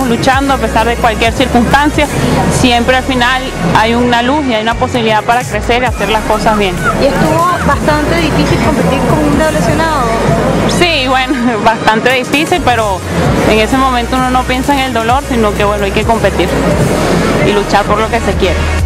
luchando a pesar de cualquier circunstancia. Siempre al final hay una luz y hay una posibilidad para crecer y hacer las cosas bien. ¿Y estuvo bastante difícil competir con un dedo lesionado? Sí, bueno, bastante difícil, pero en ese momento uno no piensa en el dolor, sino que bueno, hay que competir y luchar por lo que se quiere.